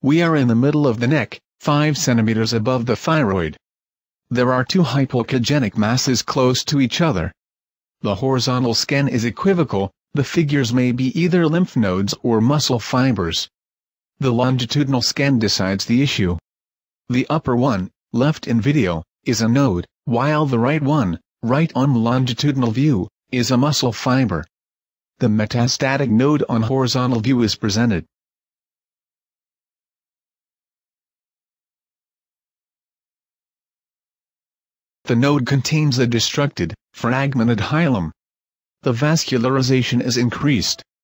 We are in the middle of the neck, 5 cm above the thyroid. There are 2 hypoechogenic masses close to each other. The horizontal scan is equivocal, the figures may be either lymph nodes or muscle fibers. The longitudinal scan decides the issue. The upper one, left in video, is a node, while the right one, right on longitudinal view, is a muscle fiber. The metastatic node on horizontal view is presented. The node contains a destructed, fragmented hilum. The vascularization is increased.